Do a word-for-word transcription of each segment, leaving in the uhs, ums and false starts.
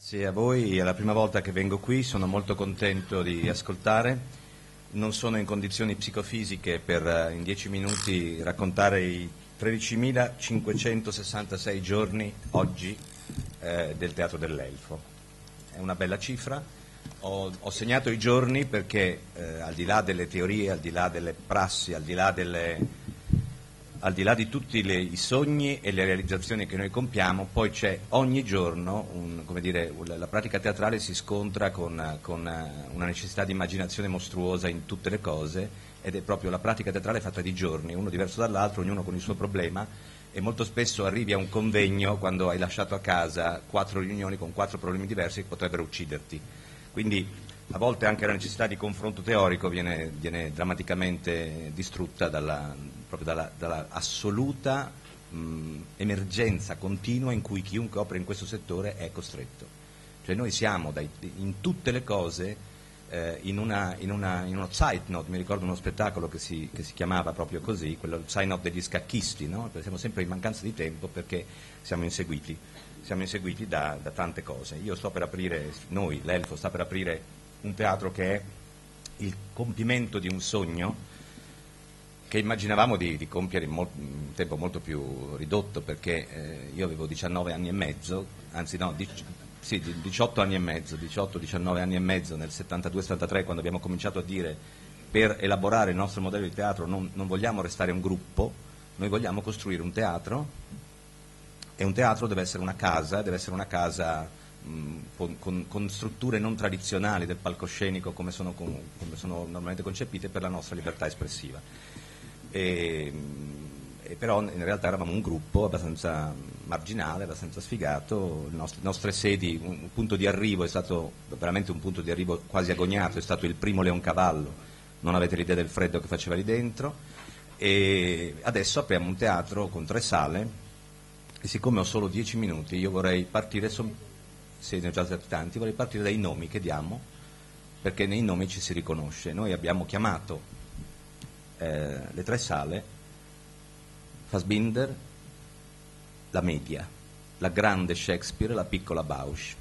Grazie a voi, è la prima volta che vengo qui, sono molto contento di ascoltare. Non sono in condizioni psicofisiche per in dieci minuti raccontare i tredicimilacinquecentosessantasei giorni oggi eh, del Teatro dell'Elfo. È una bella cifra. Ho, ho segnato i giorni perché eh, al di là delle teorie, al di là delle prassi, al di là delle... al di là di tutti le, i sogni e le realizzazioni che noi compiamo, poi c'è ogni giorno, un, come dire, la pratica teatrale si scontra con, con una necessità di immaginazione mostruosa in tutte le cose, ed è proprio la pratica teatrale fatta di giorni, uno diverso dall'altro, ognuno con il suo problema, e molto spesso arrivi a un convegno quando hai lasciato a casa quattro riunioni con quattro problemi diversi che potrebbero ucciderti. Quindi a volte anche la necessità di confronto teorico viene, viene drammaticamente distrutta dalla, proprio dalla, dalla assoluta mh, emergenza continua in cui chiunque opera in questo settore è costretto. Cioè noi siamo dai, in tutte le cose eh, in, una, in, una, in uno Zeitnot, mi ricordo uno spettacolo che si, che si chiamava proprio così, quello Zeitnot degli scacchisti, no? Perché siamo sempre in mancanza di tempo perché siamo inseguiti, siamo inseguiti da, da tante cose. Io sto per aprire, noi, l'Elfo, sta per aprire un teatro che è il compimento di un sogno che immaginavamo di, di compiere in, molto, in un tempo molto più ridotto, perché eh, io avevo diciannove anni e mezzo, anzi no, dic- sì, diciotto anni e mezzo, diciotto diciannove anni e mezzo nel settantadue settantatré, quando abbiamo cominciato a dire per elaborare il nostro modello di teatro non, non vogliamo restare un gruppo, noi vogliamo costruire un teatro, e un teatro deve essere una casa, deve essere una casa Con, con, con strutture non tradizionali del palcoscenico come sono, come sono normalmente concepite per la nostra libertà espressiva. E, e però in realtà eravamo un gruppo abbastanza marginale, abbastanza sfigato. Le nostre, nostre sedi, un, un punto di arrivo è stato veramente un punto di arrivo quasi agognato, è stato il primo Leoncavallo, non avete l'idea del freddo che faceva lì dentro, e adesso apriamo un teatro con tre sale, e siccome ho solo dieci minuti io vorrei partire so- se ne ho già stati tanti, vorrei partire dai nomi che diamo, perché nei nomi ci si riconosce. Noi abbiamo chiamato eh, le tre sale Fassbinder, la media, la grande Shakespeare, la piccola Bausch,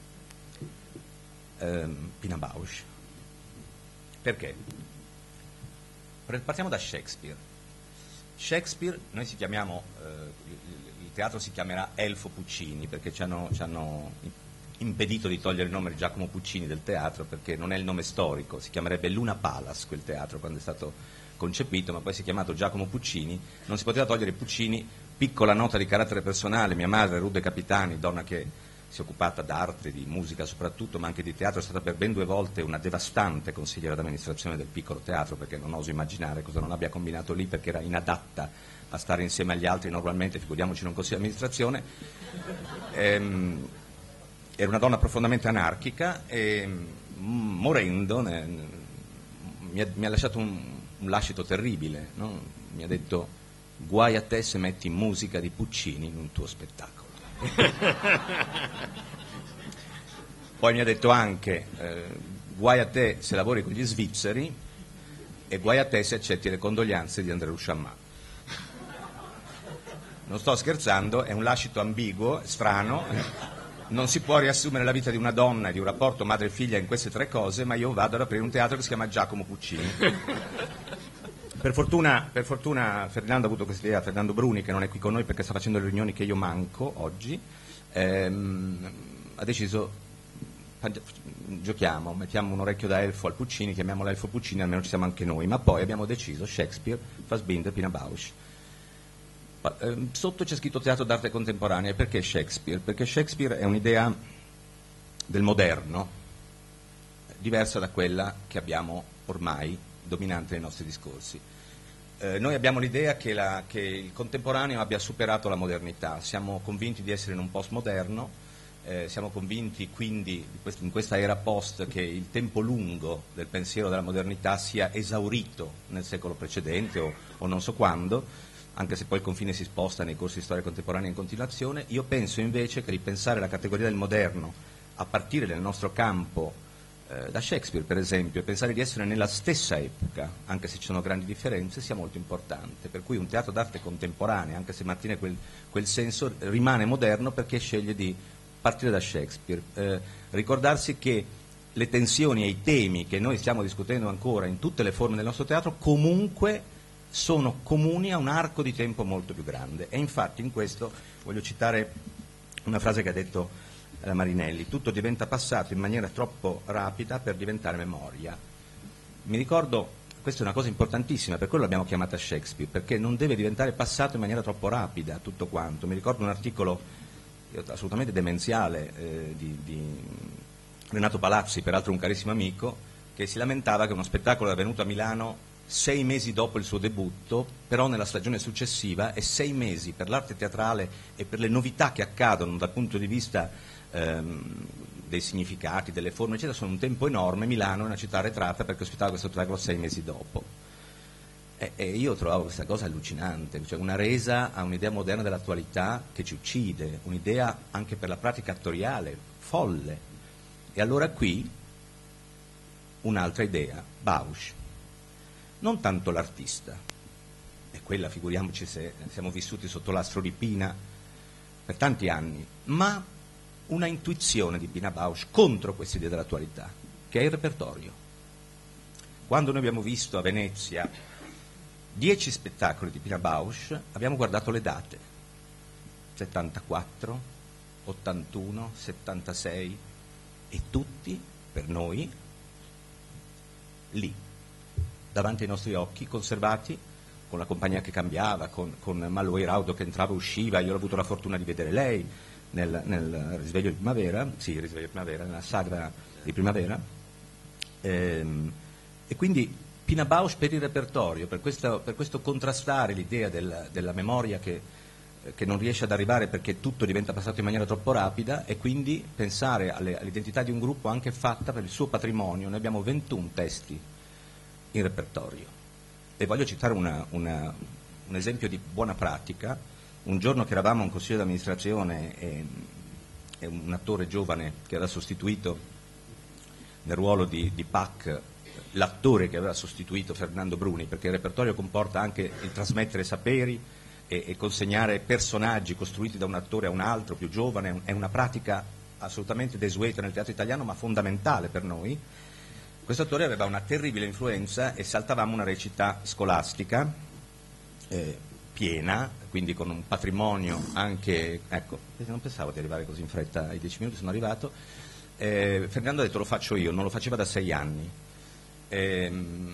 ehm, Pina Bausch. Perché? Partiamo da Shakespeare. Shakespeare, noi si chiamiamo, eh, il teatro si chiamerà Elfo Puccini, perché ci hanno, ci hanno impedito di togliere il nome di Giacomo Puccini del teatro, perché non è il nome storico, si chiamerebbe Luna Palace quel teatro quando è stato concepito, ma poi si è chiamato Giacomo Puccini, non si poteva togliere Puccini. Piccola nota di carattere personale: mia madre, Rude Capitani, donna che si è occupata d'arte, di musica soprattutto, ma anche di teatro, è stata per ben due volte una devastante consigliera d'amministrazione del piccolo teatro, perché non oso immaginare cosa non abbia combinato lì, perché era inadatta a stare insieme agli altri normalmente, figuriamoci in un consiglio di amministrazione. Ehm, era una donna profondamente anarchica e morendo ne, mi, ha, mi ha lasciato un, un lascito terribile, no? Mi ha detto: guai a te se metti musica di Puccini in un tuo spettacolo. Poi mi ha detto anche eh, guai a te se lavori con gli svizzeri, e guai a te se accetti le condoglianze di André Rouchammar. Non sto scherzando, è un lascito ambiguo, strano. Non si può riassumere la vita di una donna e di un rapporto madre-figlia in queste tre cose, ma io vado ad aprire un teatro che si chiama Giacomo Puccini. Per fortuna, per fortuna Ferdinando ha avuto questa idea, Ferdinando Bruni, che non è qui con noi perché sta facendo le riunioni che io manco oggi, ehm, ha deciso, giochiamo, mettiamo un orecchio da elfo al Puccini, chiamiamolo Elfo Puccini, almeno ci siamo anche noi, ma poi abbiamo deciso Shakespeare, Fassbinder, Pina Bausch. Sotto c'è scritto teatro d'arte contemporanea. Perché Shakespeare? Perché Shakespeare è un'idea del moderno diversa da quella che abbiamo ormai dominante nei nostri discorsi. Eh, noi abbiamo l'idea che, la, che il contemporaneo abbia superato la modernità, siamo convinti di essere in un postmoderno, eh, siamo convinti quindi in questa era post che il tempo lungo del pensiero della modernità sia esaurito nel secolo precedente o, o non so quando, anche se poi il confine si sposta nei corsi di storia contemporanea in continuazione. Io penso invece che ripensare la categoria del moderno a partire dal nostro campo, eh, da Shakespeare per esempio, e pensare di essere nella stessa epoca, anche se ci sono grandi differenze, sia molto importante. Per cui un teatro d'arte contemporanea, anche se mantiene quel, quel senso, rimane moderno perché sceglie di partire da Shakespeare, eh, ricordarsi che le tensioni e i temi che noi stiamo discutendo ancora in tutte le forme del nostro teatro comunque sono comuni a un arco di tempo molto più grande. E infatti in questo voglio citare una frase che ha detto eh, Marinelli: tutto diventa passato in maniera troppo rapida per diventare memoria. Mi ricordo, questa è una cosa importantissima, per quello l'abbiamo chiamata Shakespeare, perché non deve diventare passato in maniera troppo rapida tutto quanto. Mi ricordo un articolo assolutamente demenziale eh, di, di Renato Palazzi, peraltro un carissimo amico, che si lamentava che uno spettacolo era venuto a Milano sei mesi dopo il suo debutto, però nella stagione successiva, e sei mesi per l'arte teatrale e per le novità che accadono dal punto di vista ehm, dei significati, delle forme, eccetera, sono un tempo enorme. Milano è una città arretrata perché ospitava questo spettacolo sei mesi dopo. E, e io trovavo questa cosa allucinante, cioè una resa a un'idea moderna dell'attualità che ci uccide, un'idea anche per la pratica attoriale, folle. E allora qui un'altra idea, Bausch. Non tanto l'artista, e quella figuriamoci se siamo vissuti sotto l'astro di Pina per tanti anni, ma una intuizione di Pina Bausch contro questa idea dell'attualità, che è il repertorio. Quando noi abbiamo visto a Venezia dieci spettacoli di Pina Bausch, abbiamo guardato le date, settantaquattro, ottantuno, settantasei, e tutti, per noi, lì, davanti ai nostri occhi, conservati, con la compagnia che cambiava, con, con Malloy Raudo che entrava e usciva. Io ho avuto la fortuna di vedere lei nel, nel risveglio di primavera, sì, risveglio di primavera, nella sagra di primavera, ehm, e quindi Pina Bausch per il repertorio, per questo, per questo contrastare l'idea del, della memoria che, che non riesce ad arrivare perché tutto diventa passato in maniera troppo rapida, e quindi pensare alle, all'identità di un gruppo anche fatta per il suo patrimonio. Noi abbiamo ventuno testi in repertorio, e voglio citare una, una, un esempio di buona pratica. Un giorno che eravamo a un consiglio di amministrazione e, e un attore giovane che aveva sostituito nel ruolo di, di Pac l'attore che aveva sostituito Ferdinando Bruni, perché il repertorio comporta anche il trasmettere saperi e, e consegnare personaggi costruiti da un attore a un altro più giovane. È una pratica assolutamente desueta nel teatro italiano, ma fondamentale per noi. Questo attore aveva una terribile influenza e saltavamo una recita scolastica eh, piena, quindi con un patrimonio anche, ecco, non pensavo di arrivare così in fretta, ai dieci minuti sono arrivato. eh, Ferdinando ha detto: lo faccio io, non lo faceva da sei anni. eh,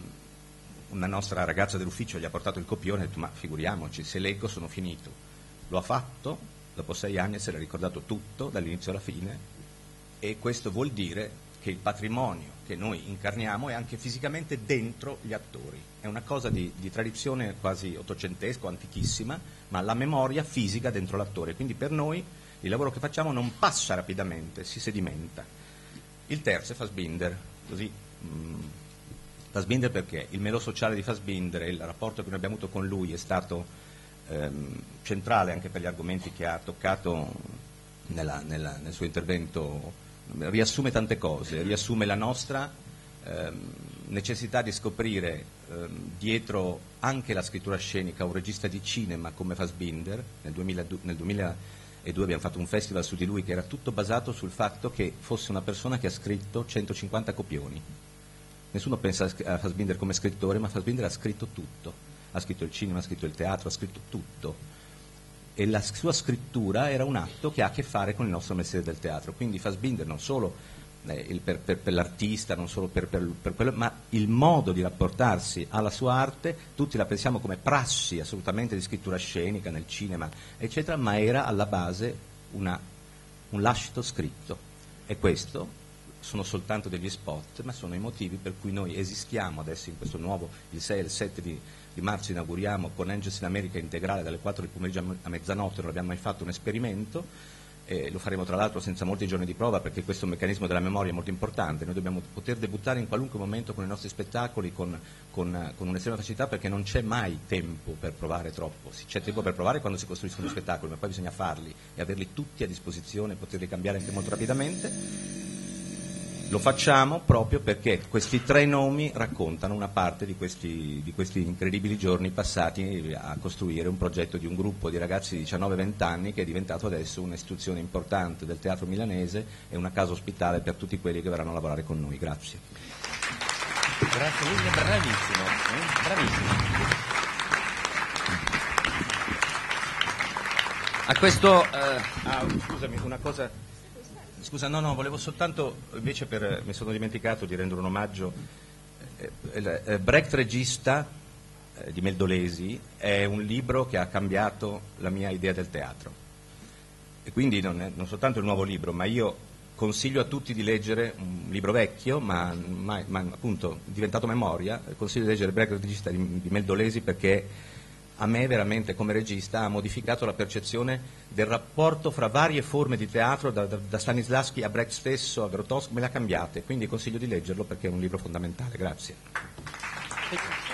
una nostra ragazza dell'ufficio gli ha portato il copione e ha detto: ma figuriamoci, se leggo sono finito. Lo ha fatto, dopo sei anni se l'è ricordato tutto dall'inizio alla fine, e questo vuol dire che il patrimonio che noi incarniamo è anche fisicamente dentro gli attori. È una cosa di, di tradizione quasi ottocentesca, antichissima, ma la memoria fisica dentro l'attore. Quindi per noi il lavoro che facciamo non passa rapidamente, si sedimenta. Il terzo è Fassbinder, così. Mh, Fassbinder perché il melo sociale di Fassbinder e il rapporto che noi abbiamo avuto con lui è stato ehm, centrale anche per gli argomenti che ha toccato nella, nella, nel suo intervento. Riassume tante cose, riassume la nostra ehm, necessità di scoprire ehm, dietro anche la scrittura scenica un regista di cinema come Fassbinder. Nel, duemiladue, nel duemiladue abbiamo fatto un festival su di lui che era tutto basato sul fatto che fosse una persona che ha scritto centocinquanta copioni. Nessuno pensa a Fassbinder come scrittore, ma Fassbinder ha scritto tutto, ha scritto il cinema, ha scritto il teatro, ha scritto tutto. E la sua scrittura era un atto che ha a che fare con il nostro mestiere del teatro. Quindi Fassbinder non solo eh, il, per, per, per l'artista, non solo per, per, per quello, ma il modo di rapportarsi alla sua arte, tutti la pensiamo come prassi assolutamente di scrittura scenica nel cinema, eccetera, ma era alla base una, un lascito scritto. E questo sono soltanto degli spot, ma sono i motivi per cui noi esistiamo adesso in questo nuovo, il sei e il sette di, di marzo inauguriamo con Angels in America integrale dalle quattro del pomeriggio a mezzanotte. Non abbiamo mai fatto un esperimento, eh, lo faremo tra l'altro senza molti giorni di prova, perché questo meccanismo della memoria è molto importante. Noi dobbiamo poter debuttare in qualunque momento con i nostri spettacoli con, con, con un'estrema facilità, perché non c'è mai tempo per provare troppo. C'è tempo per provare quando si costruiscono spettacoli, ma poi bisogna farli e averli tutti a disposizione, poterli cambiare anche molto rapidamente. Lo facciamo proprio perché questi tre nomi raccontano una parte di questi, di questi incredibili giorni passati a costruire un progetto di un gruppo di ragazzi di diciannove venti anni che è diventato adesso un'istituzione importante del teatro milanese e una casa ospitale per tutti quelli che verranno a lavorare con noi. Grazie. Grazie, lui è bravissimo, eh? bravissimo. A questo... Eh... Ah, scusami, una cosa... Scusa, no, no, volevo soltanto, invece per, mi sono dimenticato di rendere un omaggio, eh, eh, Brecht regista eh, di Meldolesi è un libro che ha cambiato la mia idea del teatro, e quindi non, è, non soltanto il nuovo libro, ma io consiglio a tutti di leggere un libro vecchio, ma, ma, ma appunto diventato memoria, consiglio di leggere Brecht regista di, di Meldolesi perché a me veramente come regista ha modificato la percezione del rapporto fra varie forme di teatro, da, da, da Stanislavski a Brecht stesso, a Grotowski, me le ha cambiate, quindi consiglio di leggerlo perché è un libro fondamentale. Grazie.